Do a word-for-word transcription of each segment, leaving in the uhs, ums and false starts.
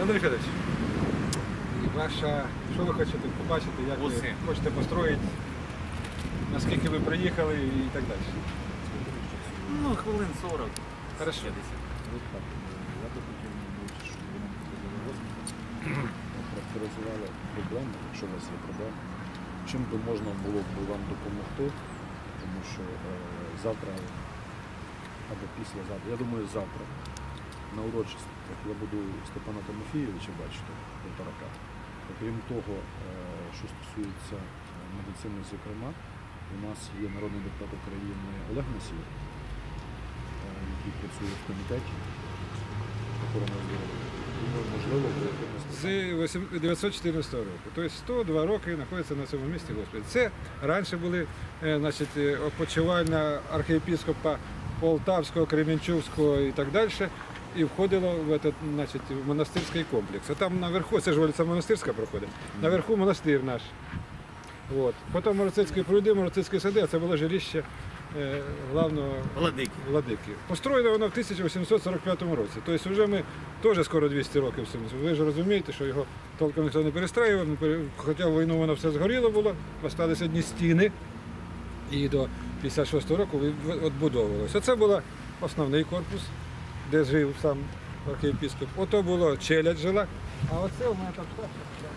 Андрій Федорович, ваша, що ви хочете побачити, як ви хочете построїти, наскільки ви приїхали і так далі? Ну, хвилин сорок. Хорошо. Я би хотів, щоб ви нам показали розмір, характеризували проблеми, якщо у вас є проблеми, чим би можна було б вам допомогти, тому що е, завтра або післязавтра, я думаю, завтра на урочистостях я буду Степана Тимофійовича бачити, Полторака. Окрім того, е, що стосується медицини, зокрема, у нас є народний депутат України Олег Насір, який працює в комітеті охорони здоров'я. Думаю, можливо, З дев'ятсот чотирнадцятого року. Тобто сто два роки знаходиться на цьому місці госпіталь. Це раніше були значить, опочивальня архієпископа Полтавського, Кременчуцького і так далі. І входило в этот, значить, в монастирський комплекс. А там наверху, це ж вулиця Монастирська проходить, наверху монастир наш. От. Потім Мороцицькі пруди, Мороцицькі сади, а це було жилище е, главного Владики. владики. Построєно воно в тисяча вісімсот сорок п'ятому році. Тобто вже ми теж скоро двісті років. Ви ж розумієте, що його толком ніхто не перестраював, хоча в війну воно все згоріло було, залишилися одні стіни. І до п'ятдесят шостого року відбудовувалося. Це був основний корпус, де жив сам архієпископ. Ото було челядь жила, а оце у мене там штаб.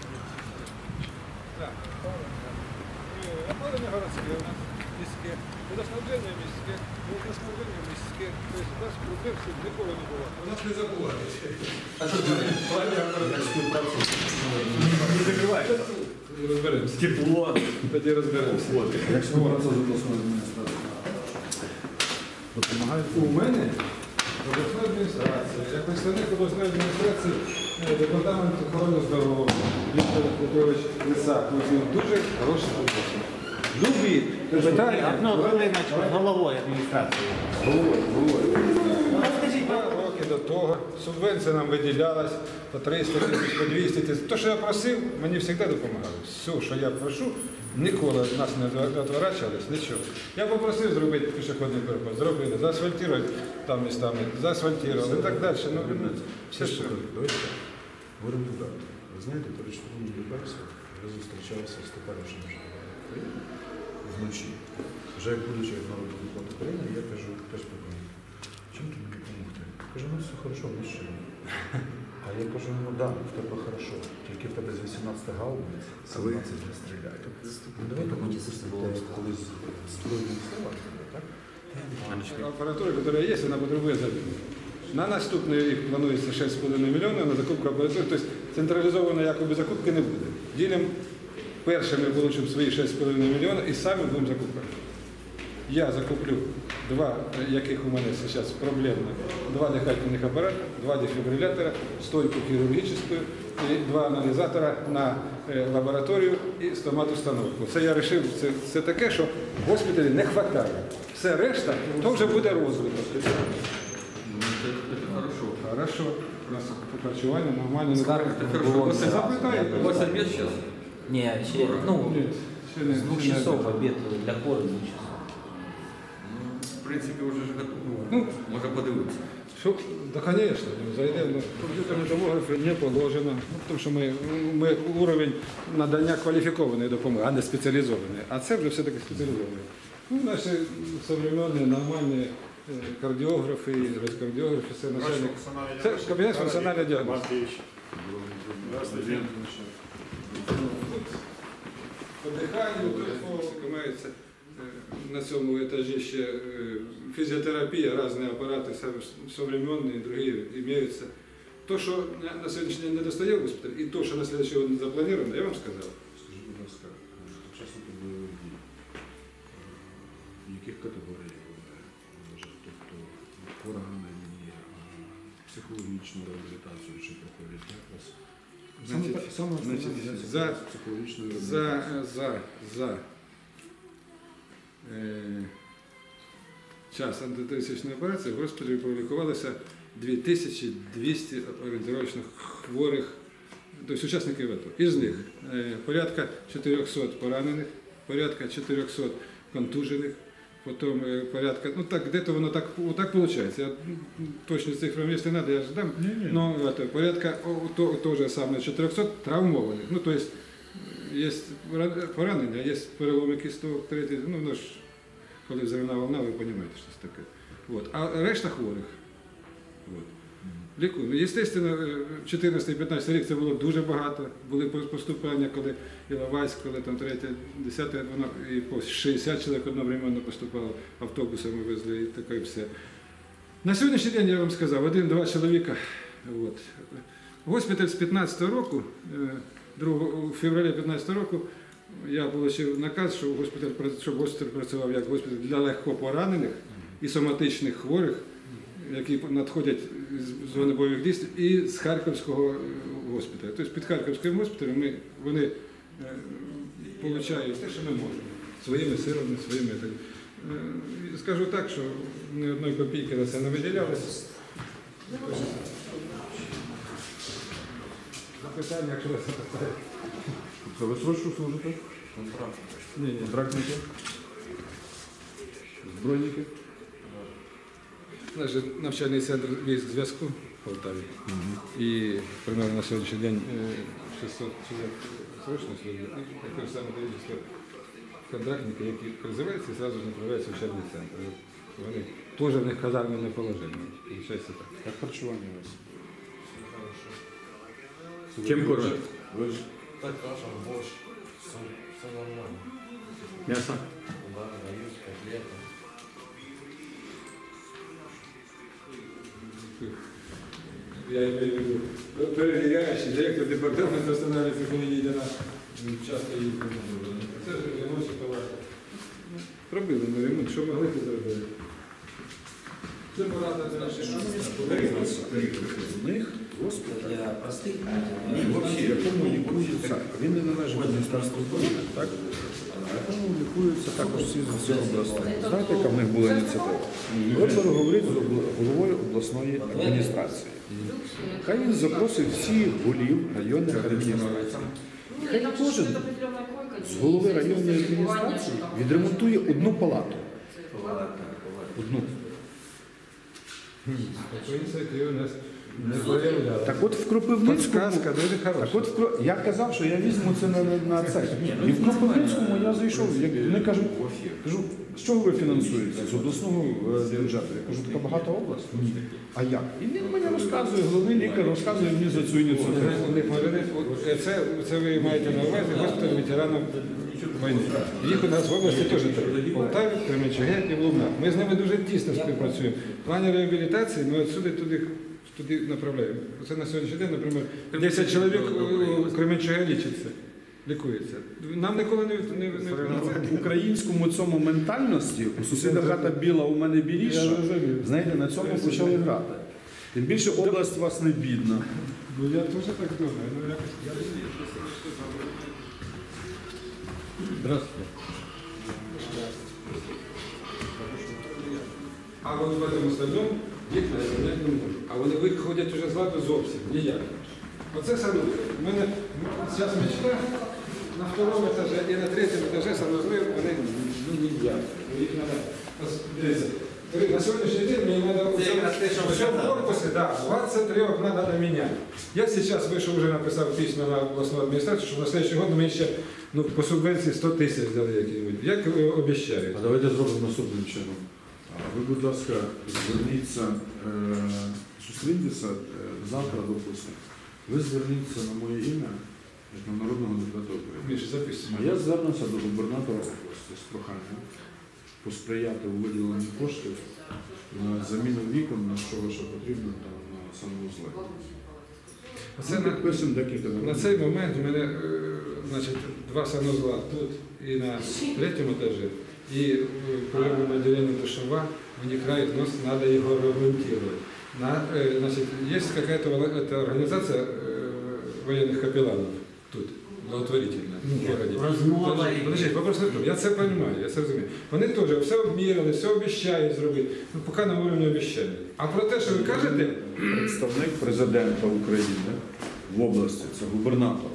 Опалення городське у нас міське, водоснабження міське, водоснабження міське. Тобто у нас проблем ніколи не було. У нас не забувають. А що ти? Не закривається. Розберемося. Тепло. Тоді розберемося. як співпраця з обласною адміністрацією допомагає? У мене обласна адміністрація, як представник обласної адміністрації, департамент охорони здоров'я, Віктор Петрович Лисак, він дуже хороший роботи. Любі питання. Ну, коли головою адміністрації. Головою, головою. Два роки до того субвенція нам виділялась по триста тисяч, по двісті тисяч. То, що я просив, мені завжди допомагали. Все, що я прошу, ніколи від нас не відворачувались, нічого. Я попросив зробити пішохідний переход, зробили, заасфальтувати там містами, заасфальтували і так далі. Ну, все, що. Говоримо так. Ви знаєте, перед штурмом Дебальцева я зустрічався з теперішнім жителем України вночі. Вже як будучи як народний депутат України, я кажу, теж питаю, чим тобі допомогти? Каже, ну все хорошо, ми ще. А я кажу, ну да, в тебе хорошо, тільки в тебе з вісімнадцяти гаубиць, сімнадцять не стріляють. Ну давайте ми колись збройні сила, так? Апаратура, яка є, вона потребує заміни. На наступний рік планується шість з половиною мільйонів на закупку апаратури, тобто централізованої якоби закупки не буде. Ділимо першими вилучимо свої шість з половиною мільйонів і самі будемо закупати. Я закуплю два, яких у мене зараз проблемно, два дихательних апарати, два дефібрилятора, стойку хірургічну і два аналізатора на лабораторію і стоматустановку. Це я вирішив, це, це таке, що в госпіталі не вистачає. Все решта, то вже буде розвиток. Хорошо. Хорошо. У нас харчування нормально. Это хорошо. Запитайте. У вас обед сейчас? Не, ще, ну, Ні, ще не- с двух ще не часов обід. обед для хоры двух часов. Ну, в принципе, уже ж готово. Ну, Можно подивитися. Що, да, конечно, ну, зайдемо. Ну, комп'ютерні томографи не положено, ну, тому що ми, ми уровень надання кваліфікованої допомоги, а не спеціалізованої. А це вже все-таки спеціалізований. Ну, наші современні, нормальні е, кардіографи, розкардіографи, це начальник. Це кабінет функціональної діагностики. По диханню, тут мається на цьому етажі ще е, фізіотерапія, різні апарати, современні, другі імеються. То, що на, на сьогоднішній день не достає в госпіталь, і то, що на слідчий день заплановано, я вам сказав. Скажіть, будь ласка, учасники бойових дій, в яких категоріях вони належать? Тобто поранені, психологічну реабілітацію чи проходять якраз? Саме Значить, так, саме значить, основне за, психологічною за, реабілітацією. за, за е, час антитерористичної операції в госпіталі пролікувалося дві тисячі двісті орієнтировочних хворих, тобто учасників АТО. Із них е, порядка чотирьохсот поранених, порядка чотирьохсот контужених, потім е, порядка, ну так, де-то воно так, так виходить. Я м, точно цифрами, якщо треба, я ж дам. Но это, порядка о, то, то же самое чотириста травмованих. Ну, то есть, є поранення, є переломи кісток, третій, ну, воно ж, коли взривна волна, ви розумієте, що це таке. Вот. А решта хворих. Вот. Лікуємо. Єстественно, чотирнадцятий-п'ятнадцятий рік це було дуже багато. Були поступлення, коли Іловайськ, коли там третє, десяте, воно і по шістдесят чоловік одновременно поступало, автобусами везли і таке і все. На сьогоднішній день я вам сказав, один-два чоловіка. От. Госпіталь з п'ятнадцятого року, другого февраля п'ятнадцятого року, я отримав наказ, що госпіталь, щоб госпіталь працював як госпіталь для легкопоранених і соматичних хворих, які надходять з зони бойових дій, і з Харківського госпіталю. Тобто під Харківським госпіталем ми, вони е, получають те, що ми можемо. Своїми силами, своїми. Так. Е, скажу так, що ні одної копійки на це не виділялося. Запитання, якщо вас запитають. Це ви срочно служите? Ні, ні. Контрактники? Збройники? Наш навчальний центр військ зв'язку в Полтаві. І примерно на сьогоднішній день е, шістсот чоловік срочно служить. І те ж саме довідчі контрактники, які призиваються і одразу ж направляються в учебний центр. Вони теж в них казарми не положені. Получається так. Як харчування у вас? Чим кормят? Ви ж Так, каша, борщ, суп, все нормально. М'ясо? Да, дают котлеты. Я имею в виду, перевіряючий директор департаменту встановлюється, коли їде на часто їздить на дорогу. Це ж ремонт товар. Робили ми ремонт, що могли, то зробили. Це порада для наших. у них госпіталь. Для простых. Ні, взагалі, якому лікуються, він не належить Міністерству оборони, так? А якому лікуються також всі з всіх областей. Знаєте, яка в них була ініціатива? Ви переговоріть з обла- головою обласної адміністрації. Хай він запросить всіх голів районних адміністрацій. Хай кожен з голови районної адміністрації відремонтує одну палату. Одну. Ініціативи нас не проявляли. Так от в Кропивницькому, Подсказка дуже так хороша. от в Кро- я казав, що я візьму це на, на це. І в Кропивницькому я зайшов, як вони кажуть, кажу, з чого ви фінансуєте? З обласного е, бюджету. Я кажу, така багата область? Ні. А як? І він мені розказує, головний лікар розказує мені за цю ініціативу. Це, це ви маєте на увазі госпіталь ветеранів війни. Їх у нас в області теж три. Полтаві, Кременчуге і в Лубнах. Ми з ними дуже тісно співпрацюємо. В плані реабілітації ми отсюди туди, туди направляємо. Це на сьогоднішній день, наприклад, десять чоловік у Кременчуге лічиться, лікується. Нам ніколи не... не, не, В українському цьому ментальності, у сусіда хата біла, у мене біліша, Я розумію. знаєте, на цьому почали грати. Тим більше область у вас не бідна. Ну я теж так думаю. Ну, якось, я... Здравствуйте. А от в цьому остальному їх не можуть. А вони виходять вже з ладу зовсім ніяк. Оце санузел. У мене зараз мечта на второму етажі і на третьому етажі санузли, вони ну, ніяк. Їх треба. Ось, дивіться. На сьогоднішній день мені треба Це якраз те, що ви в цьому казали. корпусі, да, двадцять три окна треба міняти. Я зараз вийшов, вже написав письмо на обласну адміністрацію, що на наступний год мені ще ну, по субвенції сто тисяч дали які-небудь. Як е, обіцяють. А давайте зробимо наступним чином. А ви, будь ласка, зверніться, е, зустріньтеся е, завтра, допустимо. Ви зверніться на моє ім'я, як на народного депутата України. Міша, записуємо. А я звернуся до губернатора області з проханням посприяти у виділенні коштів на заміну вікон, на що що потрібно там, на санвузли. Оце Ми на, підписуємо декілька на документів. цей момент у мене е, значить, два санузла тут і на третьому етажі. І е, прийомне відділення душова, мені край нос, треба його ремонтувати. На, е, значить, є какая-то это организация э, военных капелланов тут, благотворительная, в городе. Розмова Подожди, і- подожди, вопрос не в тому. Я це розумію, я це розумію. Вони теж все обміряли, все обіцяють зробити, ну поки на уровні обіцяння. А про те, що ви кажете, Представник президента України в області, це губернатор.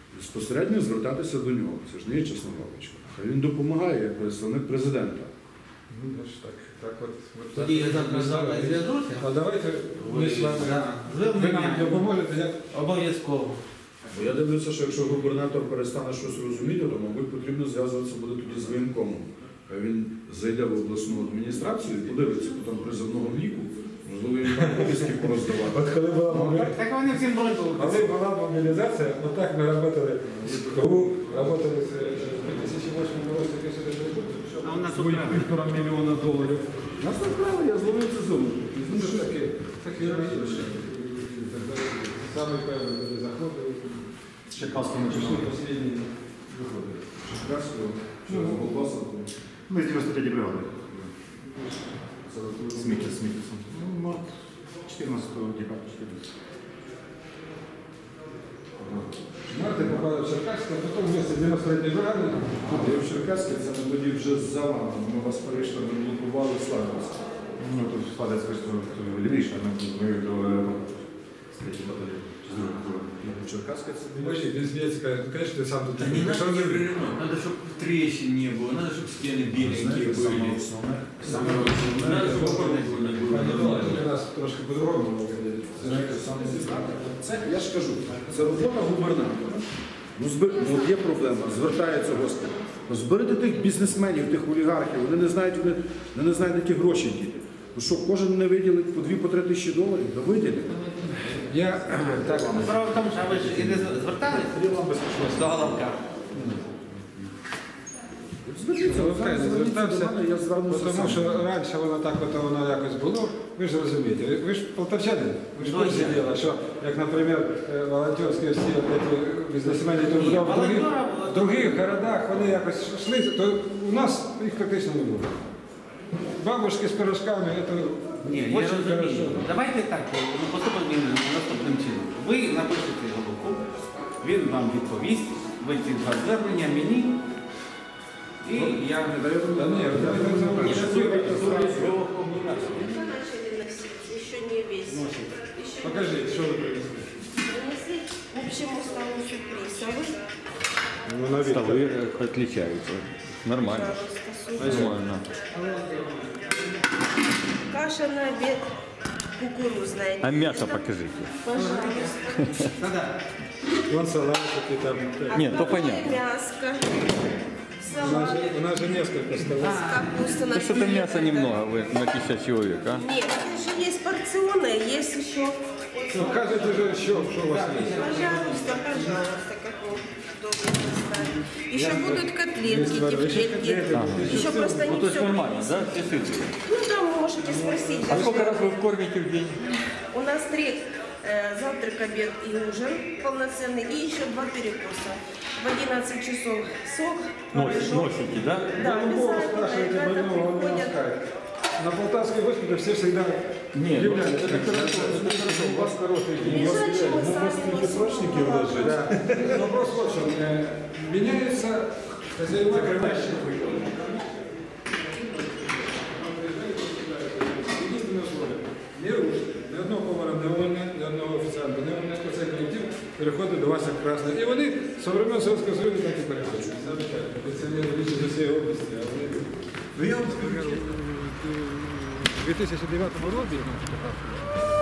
Безпосередньо звертатися до нього. Це ж не є чесна галочка. Хай він допомагає як представник президента. Ну, значить так. Так от. от Тоді я так. завтра з вами зв'яжуся. А давайте ми з вами. Да. Ви Ви нам мене допоможете, як обов'язково. Бо я дивлюся, що якщо губернатор перестане щось розуміти, то, мабуть, потрібно зв'язуватися буде тоді з воєнкомом. Хай він зайде в обласну адміністрацію, подивиться, хто там призовного віку, можливо, він там повістки пороздавати. От коли була мобілізація, Так вони всім будуть. коли була мобілізація, отак ми працювали в КГУ, працювали з дві тисячі восьмого року, А у нас тут свої півтора мільйона доларів. Нас направили, я зловив цю зону. Ну, що таке? Таке робили. Саме перший, коли заходили, Чекавському пішли останні виходили. Черкаського, Ну, Голбасового. Ми з дев'яносто третьої бригади. З Мікі, з Мікісом. Ну, март чотирнадцятого декабря чотирнадцятого. Марти попали в Черкаську, а потім вместе з дев'яносто третьої бригади. Я в Черкаське, це ми тоді вже з залами, ми вас перейшли, ми блокували Славянськ. Ну, тут складається, що лівіше, ми ми до аеропорту. З третьої батальйону. З другої батальйону. Черкаське це Бачите, він сміється, каже, ну, конечно, ти сам тут. Да не Що надо ви- ремонт, надо, чтобы трещин не было, надо, чтобы стены беленькие знаєте, саме были. основне. Саме основне, надо, чтобы опорность не Пані было. Дола, у нас трошки по-другому виглядає. Знаєте, саме це, я ж кажу, це робота губернатора. Ну, збер... ну, от є проблема, звертається Господь. Ну, зберете тих бізнесменів, тих олігархів, вони не знають, вони, вони не знають, які гроші діти. Ну що, кожен не виділить по дві-по три тисячі доларів, да виділить. Я так. Справа в тому, що ви ж і не звертались до Головка. Зверніться, Ну, ви правильно, зверніться звертався, до мене, я звернуся тому сам. що раніше воно так от воно якось було, ви ж розумієте, ви, ви ж полтавчанин, ви ж в курсі діла, що, як, наприклад, е, волонтерські всі от ці бізнесмени, то Ні, в других, волонтера- в других городах вони якось йшли, то у нас їх практично не було. Бабушки з пирожками, це Ні, я дуже розумію. хорошо. Давайте так, ну, поступимо наступним чином. Ви напишете Головку, він вам відповість, ви ці два звернення мені, і я не даю. Та ні, давайте розуміємо, що ви Когда начали носить? Еще не весь. Еще покажіть, що ви принесли. принесли общему столу сюрприз. А вы, Ну, на Столы э, отличаются. Нормально. пожалуйста, супер. Нормально. Каша на обед кукурузная. А мясо покажите. Пожалуйста. Вон салатики там. Нет, то Отварное понятно. мяско. У нас, Салат. же, у нас же несколько столов. Капуста на То что-то филе, мяса да. немного вы на пятьдесят человек, а? Нет, это же есть порционное, есть еще. Ну, кажете же, що, що у вас є. Пожалуйста, пожалуйста, как вы удобно поставить. Еще будут котлетки, тефтельки. Еще просто Ну не то есть все. нормально, да? Все сытые. Ну, там можете спросить. А сколько раз вы кормите в день? У нас три э, завтрак, обед и ужин полноценный, и еще два перекуса. В одиннадцать часов сок, Носите, творожок. носите, да? Да, Любого обязательно. спрашиваете Ребята больного, он вам приходят. скажет. На Полтавской госпитале все всегда Нет, ну, удивляются. это хорошо, это хорошо. У вас хороший день. Лежачие мы сами срочники вложить. Да. Вопрос вот в чем. Э, Меняется хозяева. Единственное условие. Не руш. Ни одного повара не увольняє, ні одного офіціанта не увольняє. Цей колектив переходить до вас як красно. І вони з времен Совєтського Союзу так і переходять. Замечательно. Пенсіонери вийшли з усієї області, а вони... Ну я вам скажу, у дві тисячі дев'ятому році, я